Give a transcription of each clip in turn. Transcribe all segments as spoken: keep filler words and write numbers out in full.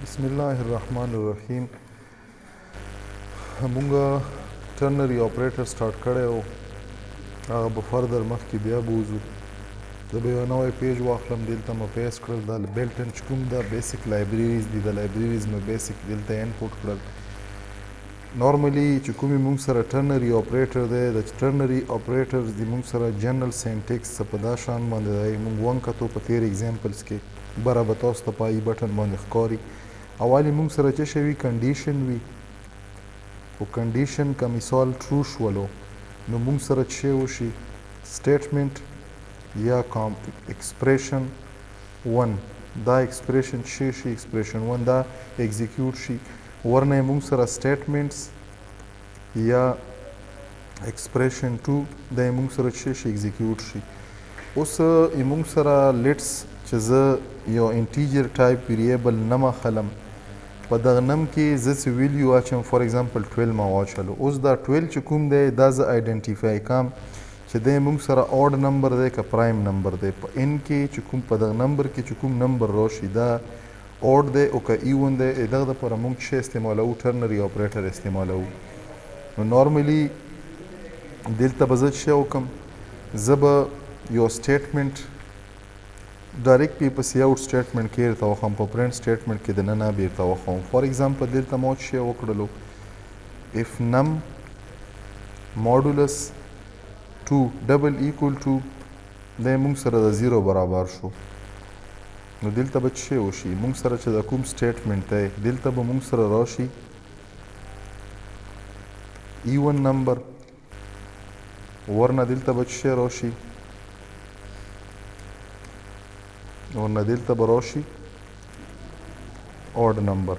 بسم الله الرحمن الرحیم. مونږه ټرنري اپریټر سٹارټ کړی و، هغه به فردر مخکې بیا بوځو. زه به یو نوی پیج واخلم، دلته مې پیسټ کړل. دا بلټن چې کوم دا بیسک لایبرریز دي، د لایبرریز مې بیسک دلته انپوټ کړل. نارملی چې کومې مونږ سره ټرنري اپریټر دی، د ټرنري اپریټرز دي مونږ سره جنرل سینټیکس په دا شان باندې دی. مونږ ونکتو په تیر ایگزامپلز کې بره به تاسو ته په ای بټن باندې ښکاري. اول یې مونږ سره څه شی وي؟ کنډیشن وي. خو کنډیشن که مثال ټرو شولو نو مونږ سره څه شی وشي؟ سټیټمنټ یا کام ایکسپریشن ون. دا ایکسپریشن څه شي؟ ایکسپریشن ون دا ایگزیکیوټ شي. ورنه یې مونږ سره سټیټمنټس یا ایکسپریشن ټو دا یې مونږ سره څه شي؟ ایگزیکیوټ شي. اوس یې مونږ سره لیټس چې زه یو انټیجر ټایپ ویریبل نم اخلم، په دغه نم کې زه څه ویلیو واچم. فار ایگزامپل ټویل ما واچلو. اوس دا ټویل چې کوم دی دا زه آیډنټیفای کم چې دی مونږ سره اورډ نمبر دی که پرایم نمبر دی. په ان کې چې کوم په دغه نمبر کې چې کوم نمبر راشي دا اورډ دی او که ایون دی. دغه دپاره مونږ څه استعمالوو؟ ټرنري اپریټر استعمالوو. نو نارملی دلته به زه څه وکړم؟ زه به یو سټیټمنټ ډایرکټ پې پسې آوټ سټیټمنټ کې درته وښیم، په پرنټ سټیټمنټ کې دننه بیرته وښیم. فار ایگزامپل دلته ما څه شی وکړلو؟ اف نم ماډولس ټو ډبل ایکول ټو دی مونږ سره د زیرو برابر شو. نو دلته به څه شی وشي؟ مونږ سره چې د کوم سټیټمنټ دی دلته به مونږ سره راشي ایون نمبر، ورنه دلته به څه شی راشي؟ ورنه دلته به راشي اورډ نمبر.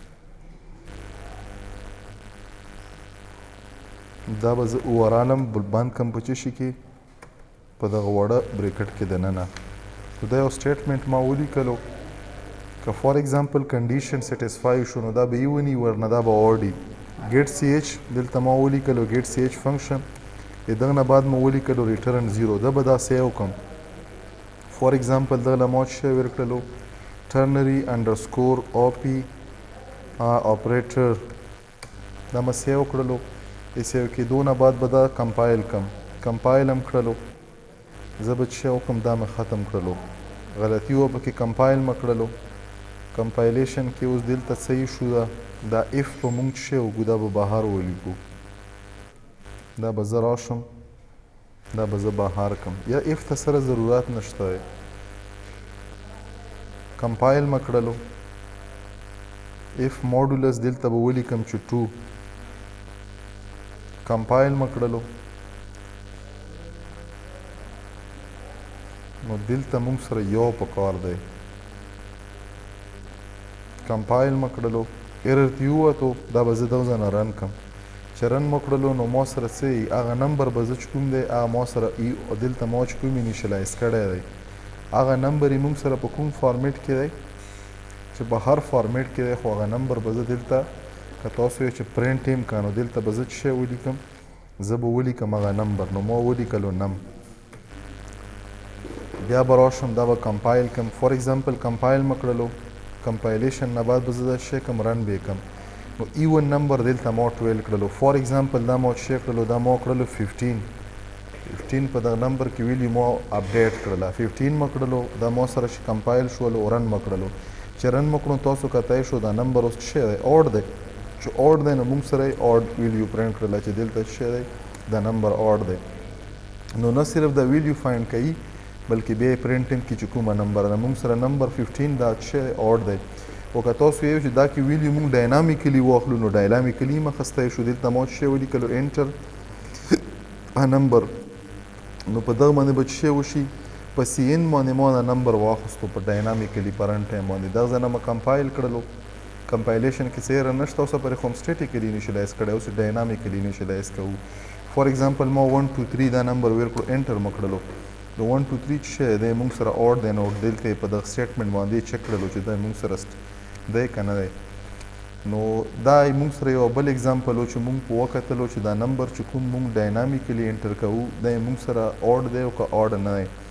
دا به زه ورالم بند کم په څه شي کې؟ په دغه وړه بریکټ کې دننه. خو دا یو سټیټمنټ ما ولیکلو. که فار ایگزامپل کنډیشن سیټسفای شو نو دا به ای ونی، ورنه دا به اورډي. ګیټ سی ایچ دلته ما ولیکلو، ګیټ سی ایچ فنکشن. د دغه نه بعد مو ولیکلو ریټرن زیرو. دا به داسې وکړم. فار ایگزامپل دغه ما څه شی ورکړلو؟ ټرنري انډرسکور او پی اپریټر. دا مې سیو کړلو. د سیو کېدو نه بعد به دا کمپایل کم. کمپایل هم کړلو. زه به څه شی وکړم؟ دا مې ختم کړلو. غلطي وه پکې، کمپایل مې کړلو. کمپایلیشن کې اوس دلته صحیح شو. دا دا اف به مونږ څه شی وکړو؟ دا به بهر ولیکو. دا به زه راشم، دا به زه بهر کم. یا اف ته سره ضرورت نشته. کمپایل مې کړلو. اف ماډولس دلته به ولیکم چې ټو. کمپایل مې کړلو. نو دلته مونږ سره یو پکار دی. کمپایل مې کړلو. ایرر دې ووتو. دا به زه دغه ځای نه رن کم. چې رن مو کړلو نو ما سره څه وي؟ هغه نمبر به زه چې کوم دی هغه ما سره ای دلته ما چې کوم انیشلایز کړی دی هغه نمبر یې مونږ سره په کوم فارمیټ کې دی؟ چې په هر فارمیټ کې دی. خو هغه نمبر به زه دلته که تاسو یې چې پرنټ یې که نو دلته به زه څه شی ولیکم؟ زه به ولیکم هغه نمبر. نو ما ولیکلو نم. بیا به راشم دا به کمپایل کم. فار ایگزامپل کمپایل مې کړلو. کمپایلیشن نه بعد به زه دا شی کم رن به کم. نو ایون نمبر دلته ما ټویل کړلو. فار ایگزامپل دا ما څه کړلو؟ دا ما کړلو ففټین. ففټین په دغه نمبر کې ویلي ما اپډیټ کړله. ففټین مې کړلو. دا ما سره چې کمپایل شولو رن مې کړلو. چې رن مې کړو تاسو کتای شو دا نمبر اوس څه دی؟ اورډ دی. چې اورډ دی نو مونږ سره یې اورډ ویلیو پرنټ کړله چې دلته څه دی؟ دا نمبر اورډ دی. نو نه صرف دا ویلیو فایند کوي بلکې بیا یې پرنټ هم کړي چې کومه نمبر ده. مونږ سره نمبر ففټین دا څه دی؟ اورډ دی. او که تاسو یو چې دا کې ویلیو مونږ ډاینامیکلی واخلو نو ډاینامیکلی مې اخیستی شو. دلته ما څه شی ولیکلو؟ انټر ا نمبر. نو په دغه باندې به څه شی وشي؟ په سی ان باندې ما دا نمبر واخیستو په ډاینامیکلی په رن ټایم باندې. دغه ځای نه مې کمپایل کړلو. کمپایلیشن کې څه ایرر نشته. اوس پرې خو هم سټیټیکلی انیشلایز کړی، اوس ډاینامیکلی انیشلایز کوو. فار ایگزامپل ما ون ټو تھری دا نمبر ورکړو. انټر مې کړلو. نو ون ټو تھری څه شی دی؟ مونږ سره اورډ دی. نو دلته یې په دغه سټیټمنټ باندې چک کړلو چې دا مونږ سره دی که نه دی. نو دا مونږ سره یو بل اگزامپل و چې مونږ په وکتلو چې دا نمبر چې کوم مونږ ډاینامیکلی انټر کوو دا یې مونږ سره اورډ دی او که اورډ نه دی.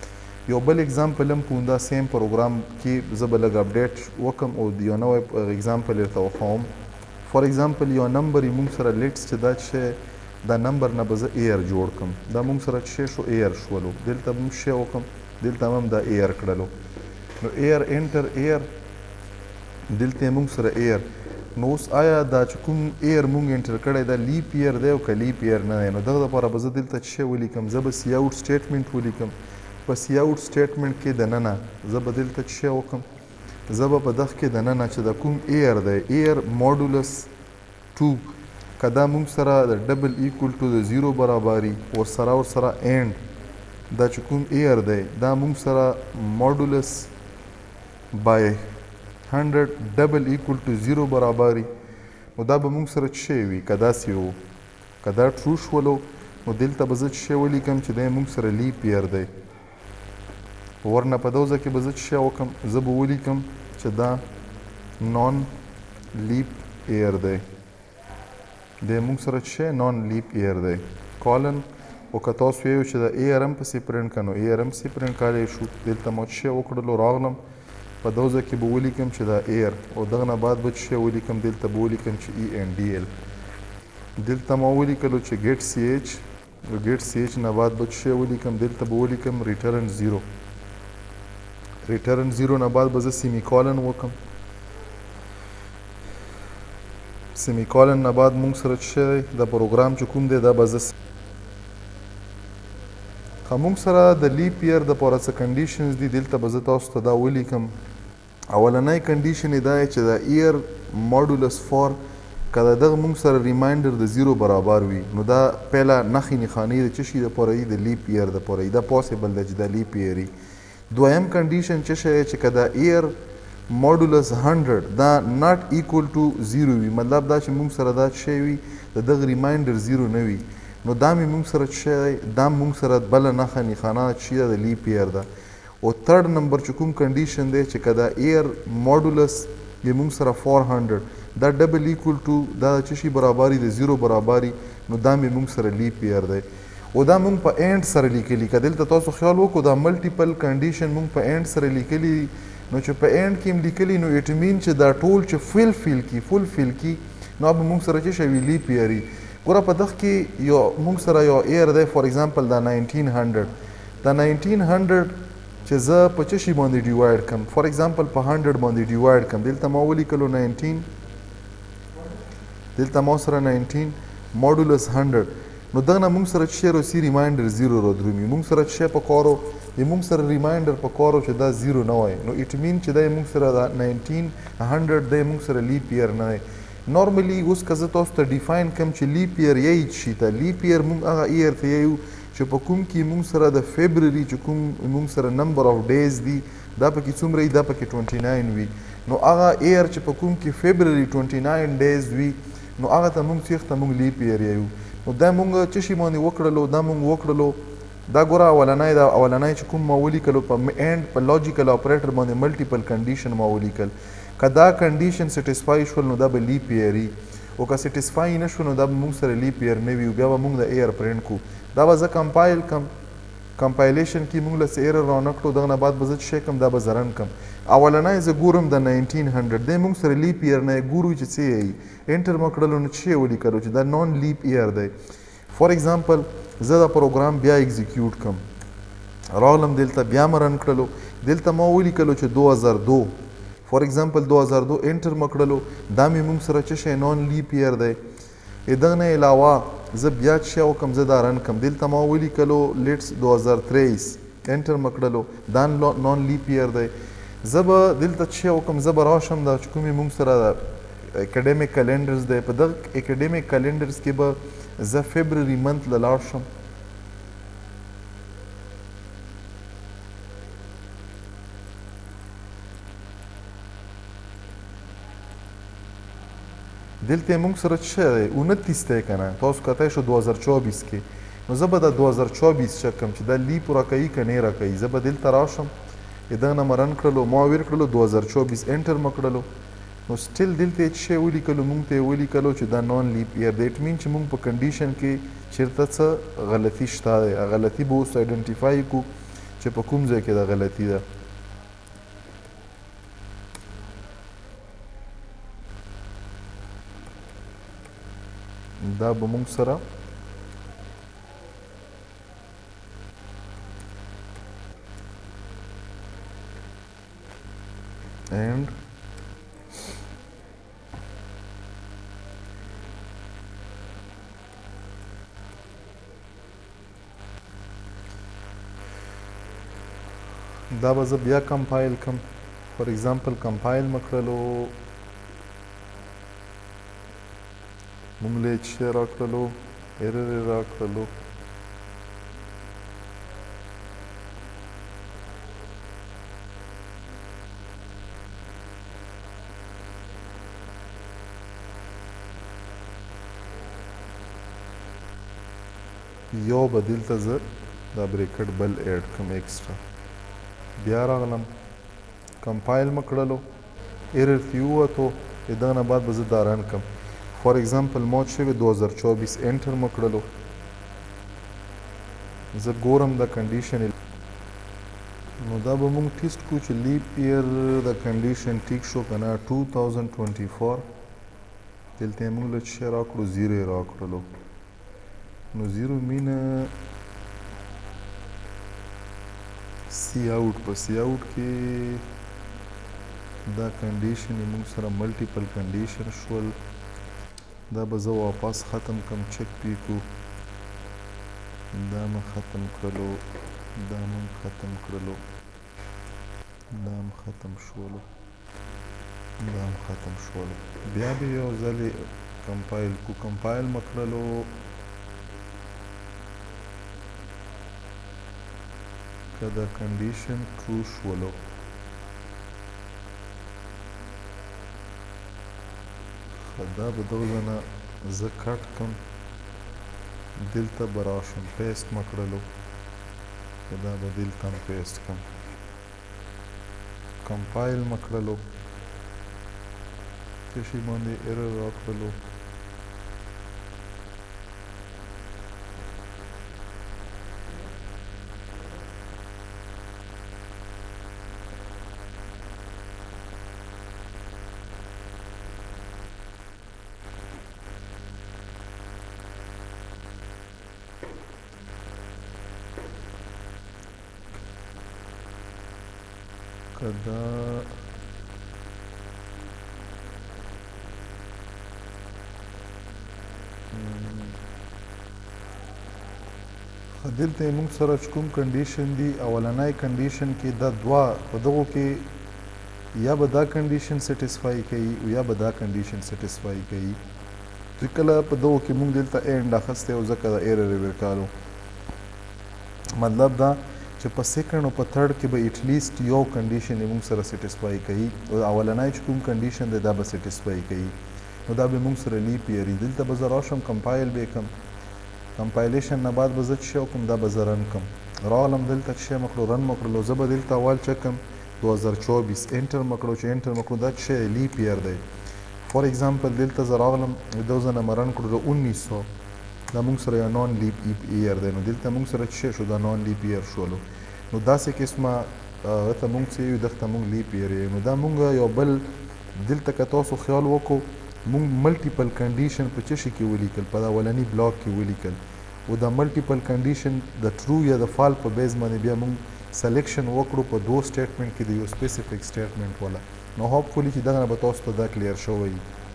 یو بل اگزامپل هم په همدا سیم پروګرام کې زه به لږ اپډیټ وکړم او یو نوی اگزامپل درته وښیم. فار ایگزامپل یو نمبر یې موږ سره لیټس چې دا چې دا نمبر نه به زه ایر جوړ کړم. دا موږ سره چې شو ایر شولو. دلته به موږ شی وکړم، دلته هم دا ایر کړلو. نو ایر انټر ایر، دلته موږ سره ایر. نو اوس آیا دا چې کوم ایر موږ انټر کړی دا لیپ ایر دی او که لیپ ایر نه دی؟ نو دغه دپاره به زه دلته چې شی ولیکم، زه به سی آوټ سټیټمنټ ولیکم. په سی آوټ سټیټمنټ کې دننه زه به دلته چې شی وکړم، زه به په دغه کې دننه چې د کوم ایر دی ایر ماډولس ټو، که دا موږ سره د ډبل ایکول ټو د زیرو برابري ورسره ورسره اینډ دا چې کوم ایر دی دا موږ سره ماډولس بای هنډرډ ډبل ایکول ټو زیرو برابري، نو دا به موږ سره څه شی وي؟ که داسې و، که دا ټرو شولو نو دلته به زه څه شی ولیکم چې دی موږ سره لیپ ایر دی. ورنه په دوزه کې به زه څه شی وکړم؟ زه به ولیکم چې دا نان لیپ ایر دی. دی موږ سره څه شی؟ نان لیپ ایر دی. کالن او که تاسو ویو چې د ایر هم پسې پرنټ کړه نو ایر هم پسې پرنټ کولی شو. دلته ما څه شی وکړلو؟ راغلم په دوزه کې به ولیکم چې دا ایر، او دغه نه بعد به څه شی ولیکم؟ دلته به ولیکم چې ای این ډي ایل. دلته ما ولیکلو چې ګیټ سی ایچ، ګیټ سی ایچ نه بعد به څه شی ولیکم؟ دلته به ولیکم ریټرن زیرو. ریټرن زیرو نه بعد به زه سیمی کالن وکړم. سیمی کالن نه بعد موږ سره څه شی دی؟ د پروګرام چې کوم دی دا به زه که موږ سره د لیپ ایر دپاره څه کنډیشنز دي دلته به زه تاسو ته دا ولیکم. اولنی کنډیشن یې دا چې د ایر ماډولس فور که د دغه موږ سره ریمایندر د زیرو برابر وي نو دا پهله نښې نښانې د څه شي دپاره وي؟ د لیپ ایر دپاره وي. دا پاسبل ده چې دا لیپ ایر وي. دویم کنډیشن څه شی چې که د ایر ماډولس هنډرډ دا ناټ ایکول ټو زیرو وي، مطلب دا چې موږ سره دا څه شی وي؟ د دغه ریمایندر زیرو نه وي، نو دا مې موږ سره څه شی دی؟ دا موږ سره بله نښه نښانه څه شي ده؟ د لیپ ایر ده. او تھرډ نمبر چې کوم کنډیشن دی چې که دا ایر ماډولس یې موږ سره فور هنډرډ دا ډبل ایکول ټو دا څه شي برابري؟ د زیرو برابري، نو دا مې موږ سره لیپ ایر دی. او دا موږ په اینډ سره لیکلي. که دلته تاسو خیال وکړو دا ملټیپل کنډیشن موږ په اینډ سره لیکلي، نو چې په اینډ کې هم لیکلي نو اټ مین چې دا ټول چې فل فیل کی فل فیل کی نو به موږ سره څه شی وي؟ لیپ ایر وي. ګوره په دغه کې یو موږ سره یو ایر دی فار ایگزامپل دا ناینټین هنډرډ. دا ناینټین هنډرډ چې زه په څه شي باندې ډیوایډ کړم؟ فار ایگزامپل په هنډرډ باندې ډیوایډ کړم. دلته ما ولیکلو ناینټین، دلته ما سره ناینټین ماډولس هنډرډ، نو دغه نه موږ سره څه شی راسي؟ ریمایندر زیرو رادرومي. موږ سره څه شی په کار و؟ موږ سره ریمایندر په کار و چې دا زیرو نه وای، نو اټ مین چې دی موږ سره دا ناینټین هنډرډ دی موږ سره لیپ ایر نه دی. نارملی اوس که زه تاسو ته ډیفاین کړم چې لیپ ایر یی شي ته، لیپ ایر موږ هغه ایر ته یو چې په کوم کې موږ سره د فبروري چې کوم موږ سره نمبر اف ډیز دي دا پکې څومره وي؟ دا پکې ټوینټي ناین وي. نو هغه ایر چې په کوم کې فبروري ټوینټي ناین ډیز وي نو هغه ته موږ څه ته موږ لیپ ایر یو. نو دا موږ څه شي باندې وکړلو؟ دا موږ وکړلو دا ګوره اولنی دا اولنی چې کوم ما ولیکلو په اینډ په لاجیکل اپریټر باندې ملټیپل کنډیشن ما ولیکل. که دا کنډیشن سټیسفای شول نو دا به لیپ ایر وي، او که سټیسفای نه شو نو دا به موږ سره لیپ ایر نه وي، بیا به موږ د ایر پرنټ کو. دا به زه کمپایل کم، کمپایلیشن کې موږ له څه ایرر رانه کړو، دغه نه بعد به زه څه شی کړم؟ دا به زه رن کړم. اولنی زه ګورم د ناینټین هنډرډ دی موږ سره لیپ ایر نه ګورو چې څه یی انټر ما کړلو نو څه شی ولیکلو چې دا نان لیپ ایر دی. فار ایگزامپل زه دا پروګرام بیا ایگزیکیوټ کړم، راغلم دلته بیا مې رن کړلو، دلته ما ولیکلو چې دو هزار دو فار ایگزامپل دو هزار دو انټر ما کړلو، دا مې موږ سره څه شی نان لیپ ایر دی. دغه نه علاوه زه بیا څه شی وکړم؟ زه دا رن کړم، دلته ما ولیکلو لیټس دو هزار تریس انټر ما کړلو، دا نان لیپ ایر دی. زه به دلته څه شی وکړم؟ زه به راشم دا چې کومې موږ سره اکیډمیک کلنډرز دی، په دغه اکیډمیک کلنډرز کې به زه فبروري منت له لاړ شم. دلته موږ سره څه دی؟ اونتیس دی که نه؟ تاسو کتی شو دو هزار چوبیس کې، نو زه به د دو هزار چوبیس چک کړم چې دا لیپ راکوي که نه راکوي. زه به دلته راشم، دغه نه مې رن کړلو، ما ویر کړلو دو هزار چوبیس انټر مې کړلو، نو سټیل دلته څه شی ولیکلو؟ موږ ته یې ولیکلو چې دا نان لیپ ایر دی. اټ مین چې موږ په کنډیشن کې چېرته څه غلطي شته دی، غلطي به اوس آیډنټیفای کړو چې چې په کوم ځای کې دا غلطي ده. دا به موږ سره and دا به زه بیا کمپایل کم. فار ایگزامپل کمپایل مې کړلو، موږ له یې څه شی راکړلو، ایرر یې راکړلو. یو به دلته زه دا بریکټ بل ایډ کړم ایکسټرا. بیا راغلم کمپایل مې کړلو، ایرر ترې ووتو، د دغه نه بعد به زه دا رن کړم. فار ایگزامپل مات شوی دو هزار چوبیس انټر مې کړلو. زه ګورم د کنډیشن، نو دا به موږ ټیسټ کړو چې لیپ ایئر د کنډیشن ټیک شو که نه. ټو تھاؤزنډ ټوینټي فور دلته یې موږ له څه شی راکړو، زیرو یې راکړلو. نو زیرو مینه سی آوټ، په سی آوټ کې دا کنډیشن یې موږ سره ملټیپل کنډیشن شول. دا به زه واپس ختم کړم، چک پې کړو. دا مې ختم کړلو، دا مې ختم کړلو، دا هم ختم شولو، دا هم ختم شولو. بیا به یو ځل یې کمپایل کړو. کمپایل مې کړلو، که دا کنډیشن ټرو شولو، دا به دغه نه زه کټ کړم، دلته به راشم پیسټ مې کړلو، دا به دلته هم پیسټ کړم. کمپایل مې کړلو، څه شي باندې ایرر راکړلو. که دا دلته یې موږ سره چې کوم کنډیشن دي، اولنی کنډیشن کې دا دوه په دغو کې یا به دا کنډیشن سیټسفای کوي یا به دا کنډیشن سیټسفای کوي. چې کله په دغو کې موږ دلته اینډ اخیستی او ځکه دا ایرر یې ورکالو. مطلب دا چې په سیکنډ او په تھرډ کې به ایټلیسټ یو کنډیشن یې موږ سره سیټسفای کوي، او اولنی چې کوم کنډیشن دی دا به سیټسفای کوي. نو دا به موږ سره لیپ ایئر وي. دلته به زه راشم کمپایل به یې کړم، کمپایلیشن نه بعد به زه څه شی وکړم، دا به زه رن کړم. راغلم دلته څه شی مې کړو، رن مې کړلو. زه به دلته اول چک کړم دو هزار چوبیس انټر مې کړو. چې انټر مې کړو دا څه شی لیپ ایئر دی. فار ایگزامپل دلته زه راغلم دو ځله مې رن کړو، اونیس سو دا موږ سره یو نان لیپ ایئر دی. نو دلته موږ سره څه شی شو، دا نان لیپ ایئر شولو. نو داسې قسمه هغه ته موږ څه یو، دغه ته موږ لیپ ایئر یو. نو دا موږ یو بل دلته که تاسو خیال وکړو، موږ ملټیپل کنډیشن په څه شي کې ولیکل، په دا اولني بلاک کې ولیکل. او دا ملټیپل کنډیشن د ټرو یا د فال په بیس باندې بیا موږ سلیکشن وکړو په دو سټیټمنټ کې د یو سپیسیفیک سټیټمنټ والا. نو هوپفولي چې دغه نه به تاسو ته دا کلیر شوی وي.